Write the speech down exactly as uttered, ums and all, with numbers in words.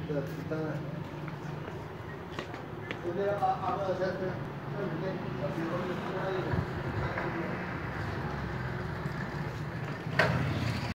的子灯啊。对对啊，阿阿哥，这这这里面。